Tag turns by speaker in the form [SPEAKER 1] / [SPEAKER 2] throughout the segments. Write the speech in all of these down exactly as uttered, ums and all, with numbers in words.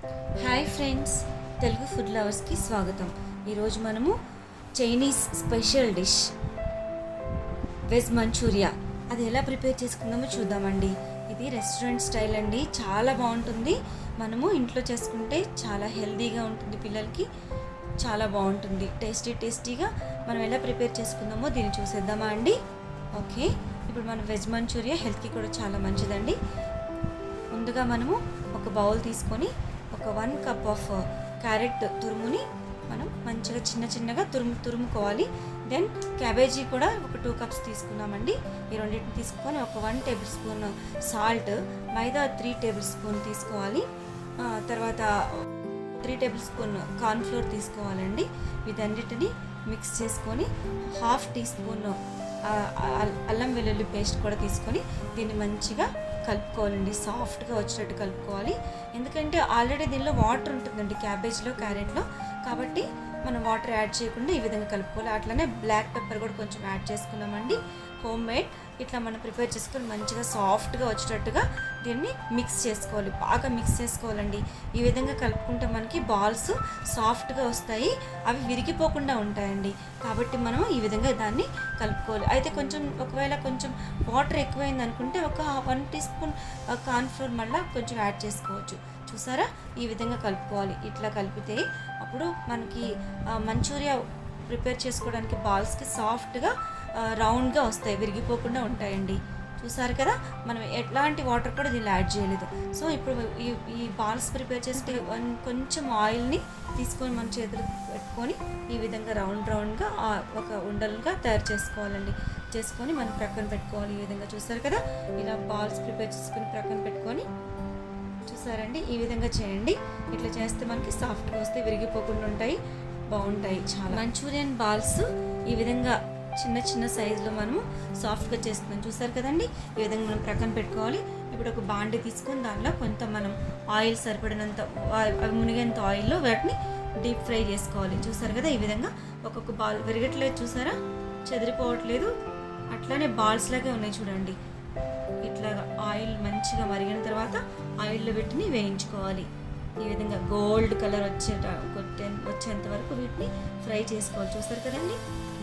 [SPEAKER 1] Hi friends, Telugu food లవర్స్కి స్వాగతం. ఈరోజు మనము Chinese special dish veg Manchuria అది ఎలా ప్రిపేర్ చేసుకుందామో చూద్దామండి. ఇది రెస్టారెంట్ స్టైల్ అండి, చాలా బాగుంటుంది. మనము ఇంట్లో చేసుకుంటే చాలా హెల్తీగా ఉంటుంది, పిల్లలకి చాలా బాగుంటుంది. టేస్టీ టేస్టీగా మనం ఎలా ప్రిపేర్ చేసుకుందామో దీన్ని చూసేద్దామా అండి. ఓకే, ఇప్పుడు మన వెజ్ మంచూరియా హెల్త్కి కూడా చాలా మంచిదండి. ముందుగా మనము ఒక బౌల్ తీసుకొని ఒక వన్ కప్ ఆఫ్ క్యారెట్ తురుముని మనం మంచిగా చిన్న చిన్నగా తురుము తురుముకోవాలి. దెన్ క్యాబేజీ కూడా ఒక టూ కప్స్ తీసుకున్నామండి. ఈ రెండింటిని తీసుకొని ఒక one tablespoon salt, maida three tablespoon తీసుకోవాలి. తర్వాత త్రీ టేబుల్ స్పూన్ కార్న్ఫ్లోర్ తీసుకోవాలండి. వీటన్నిటిని మిక్స్ చేసుకొని హాఫ్ టీ స్పూన్ అల్లం వెల్లుల్లి పేస్ట్ కూడా తీసుకొని దీన్ని మంచిగా కలుపుకోవాలండి. సాఫ్ట్గా వచ్చేటట్టు కలుపుకోవాలి. ఎందుకంటే ఆల్రెడీ దీనిలో వాటర్ ఉంటుందండి క్యాబేజ్లో, క్యారెట్లో, కాబట్టి మనం వాటర్ యాడ్ చేయకుండా ఈ విధంగా కలుపుకోవాలి. అట్లనే బ్లాక్ పెప్పర్ కూడా కొంచెం యాడ్ చేసుకున్నామండి, హోమ్ మేడ్. ఇట్లా మనం ప్రిపేర్ చేసుకొని మంచిగా సాఫ్ట్గా వచ్చేటట్టుగా దీన్ని మిక్స్ చేసుకోవాలి. బాగా మిక్స్ చేసుకోవాలండి. ఈ విధంగా కలుపుకుంటే మనకి బాల్స్ సాఫ్ట్గా వస్తాయి, అవి విరిగిపోకుండా ఉంటాయండి. కాబట్టి మనం ఈ విధంగా దాన్ని కలుపుకోవాలి. అయితే కొంచెం ఒకవేళ కొంచెం వాటర్ ఎక్కువైంది అనుకుంటే ఒక వన్ టీ స్పూన్ కార్న్ఫ్లోర్ మళ్ళీ కొంచెం యాడ్ చేసుకోవచ్చు. చూసారా, ఈ విధంగా కలుపుకోవాలి. ఇట్లా కలిపితే అప్పుడు మనకి మంచూరియా ప్రిపేర్ చేసుకోవడానికి బాల్స్కి సాఫ్ట్గా రౌండ్గా వస్తాయి, విరిగిపోకుండా ఉంటాయండి. చూసారు కదా, మనం ఎట్లాంటి వాటర్ కూడా దీన్ని యాడ్ చేయలేదు. సో ఇప్పుడు ఈ ఈ బాల్స్ ప్రిపేర్ చేస్తే కొంచెం ఆయిల్ని తీసుకొని మన చేతులు పెట్టుకొని ఈ విధంగా రౌండ్ రౌండ్గా ఒక ఉండలుగా తయారు చేసుకోవాలండి. చేసుకొని మనం ప్రక్కన పెట్టుకోవాలి. ఈ విధంగా చూసారు కదా, ఇలా బాల్స్ ప్రిపేర్ చేసుకొని ప్రక్కన పెట్టుకొని, చూసారండి, ఈ విధంగా చేయండి. ఇట్లా చేస్తే మనకి సాఫ్ట్గా వస్తాయి, విరిగిపోకుండా ఉంటాయి, బాగుంటాయి చాలా. మంచూరియన్ బాల్స్ ఈ విధంగా చిన్న చిన్న సైజులో మనము సాఫ్ట్గా చేస్తున్నాం. చూసారు కదండి, ఈ విధంగా మనం ప్రక్కన పెట్టుకోవాలి. ఇప్పుడు ఒక బాండి తీసుకొని దానిలో కొంత మనం ఆయిల్ సరిపడినంత, అవి మునిగేంత ఆయిల్లో వాటిని డీప్ ఫ్రై చేసుకోవాలి. చూసారు కదా, ఈ విధంగా ఒక్కొక్క బాల్ విరగట్లేదు, చూసారా, చెదిరిపోవట్లేదు, అట్లానే బాల్స్ లాగే ఉన్నాయి చూడండి. ఇట్లాగా ఆయిల్ మంచిగా మరిగిన తర్వాత ఆయిల్లో వీటిని వేయించుకోవాలి. ఈ విధంగా గోల్డ్ కలర్ వచ్చేట వచ్చేంత వరకు వీటిని ఫ్రై చేసుకోవాలి. చూస్తారు కదండి,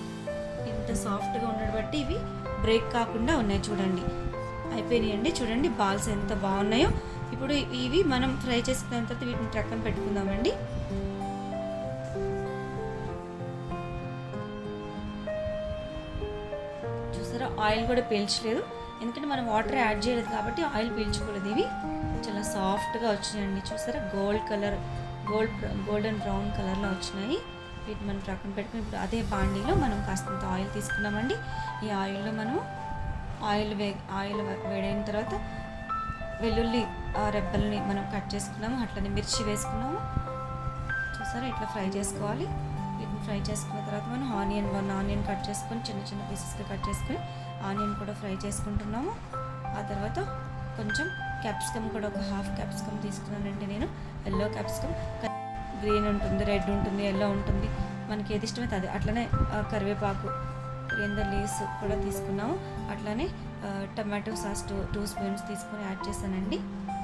[SPEAKER 1] ఇంత సాఫ్ట్గా ఉండడం బట్టి ఇవి బ్రేక్ కాకుండా ఉన్నాయి. చూడండి, అయిపోయినాయండి. చూడండి బాల్స్ ఎంత బాగున్నాయో. ఇప్పుడు ఇవి మనం ఫ్రై చేసుకున్న తర్వాత వీటిని ప్రక్కన పెట్టుకుందామండి. చూసారా, ఆయిల్ కూడా పీల్చలేదు, ఎందుకంటే మనం వాటర్ యాడ్ చేయలేదు కాబట్టి ఆయిల్ పీల్చుకోలేదు. ఇవి చాలా సాఫ్ట్గా వచ్చినాయండి. చూసారా, gold colour, gold golden brown కలర్లో వచ్చినాయి. వీటిని మనం ప్రక్కన పెట్టుకుని ఇప్పుడు అదే బాండీలో మనం కాస్తంత ఆయిల్ తీసుకున్నామండి. ఈ ఆయిల్లో మనం ఆయిల్ వే ఆయిల్ వేడైన తర్వాత వెల్లుల్లి రెబ్బల్ని మనం కట్ చేసుకున్నాము, అట్లనే మిర్చి వేసుకున్నాము. చూసారా, ఇట్లా ఫ్రై చేసుకోవాలి. వీటిని ఫ్రై చేసుకున్న తర్వాత మనం ఆనియన్ వన్ ఆనియన్ కట్ చేసుకొని చిన్న చిన్న పీసెస్గా కట్ చేసుకొని ఆనియన్ కూడా ఫ్రై చేసుకుంటున్నాము. ఆ తర్వాత కొంచెం క్యాప్సికమ్ కూడా ఒక హాఫ్ క్యాప్సికమ్ తీసుకున్నానండి నేను. ఎల్లో క్యాప్సికమ్, గ్రీన్ ఉంటుంది, రెడ్ ఉంటుంది, ఎల్లో ఉంటుంది, మనకి ఏది ఇష్టమైతే అది. అట్లనే కరివేపాకు, కొరియండర్ లీవ్స్ కూడా తీసుకున్నాము. అట్లనే tomato sauce two two spoons తీసుకొని యాడ్ చేశానండి.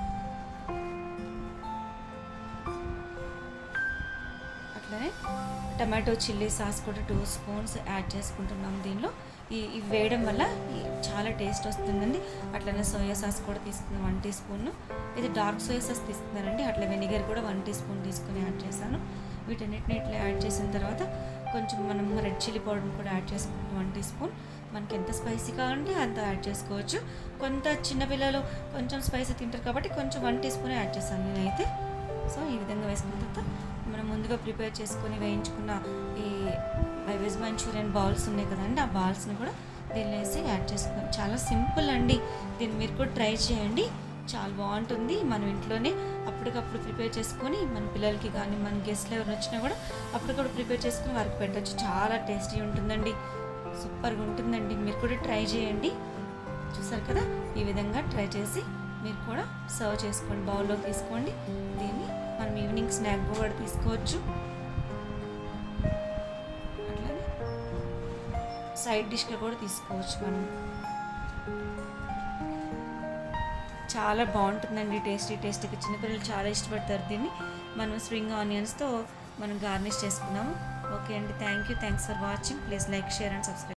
[SPEAKER 1] అట్లనే టమాటో చిల్లీ సాస్ కూడా టూ స్పూన్స్ యాడ్ చేసుకుంటున్నాము దీనిలో. ఈ ఇవి వేయడం వల్ల చాలా టేస్ట్ వస్తుందండి. అట్లనే సోయా సాస్ కూడా తీసుకున్నాను వన్ టీ స్పూన్. ఇది డార్క్ సోయా సాస్ తీసుకున్నానండి. అట్లా వెనిగర్ కూడా వన్ టీ స్పూన్ తీసుకుని యాడ్ చేశాను. వీటన్నిటిని ఇట్లా యాడ్ చేసిన తర్వాత కొంచెం మనం రెడ్ చిల్లీ పౌడర్ని కూడా యాడ్ చేసుకుంటాం వన్ టీ స్పూన్. మనకి ఎంత స్పైసీ కావాలంటే అంత యాడ్ చేసుకోవచ్చు. కొంత చిన్నపిల్లలు కొంచెం స్పైసీ తింటారు కాబట్టి కొంచెం వన్ టీ స్పూన్ యాడ్ చేశాను నేనైతే. సో ఈ విధంగా వేసుకున్న తర్వాత మనం ముందుగా ప్రిపేర్ చేసుకొని వేయించుకున్న ఈ వెజ్ మంచూరియన్ బాల్స్ ఉన్నాయి కదండి, ఆ బాల్స్ని కూడా దీనిలో వేసి యాడ్ చేసుకున్నాం. చాలా సింపుల్ అండి, దీన్ని మీరు కూడా ట్రై చేయండి, చాలా బాగుంటుంది. మనం ఇంట్లోనే అప్పటికప్పుడు ప్రిపేర్ చేసుకొని మన పిల్లలకి కానీ మన గెస్ట్లు ఎవరు వచ్చినా కూడా అప్పటికప్పుడు ప్రిపేర్ చేసుకుని వారికి పెట్టచ్చు. చాలా టేస్టీ ఉంటుందండి, సూపర్గా ఉంటుందండి. మీరు కూడా ట్రై చేయండి. చూసారు కదా, ఈ విధంగా ట్రై చేసి మీరు కూడా సర్వ్ చేసుకోండి, బౌల్లో తీసుకోండి. దీన్ని మనం ఈవినింగ్ స్నాక్ కూడా తీసుకోవచ్చు. అట్లానే సైడ్ డిష్గా కూడా తీసుకోవచ్చు మనం. చాలా బాగుంటుందండి. టేస్టీ టేస్టీగా చిన్నపిల్లలు చాలా ఇష్టపడతారు దీన్ని. మనం స్ప్రింగ్ ఆనియన్స్తో మనం గార్నిష్ చేసుకున్నాము. ఓకే అండి, thank you thanks for watching. Please like, share and subscribe.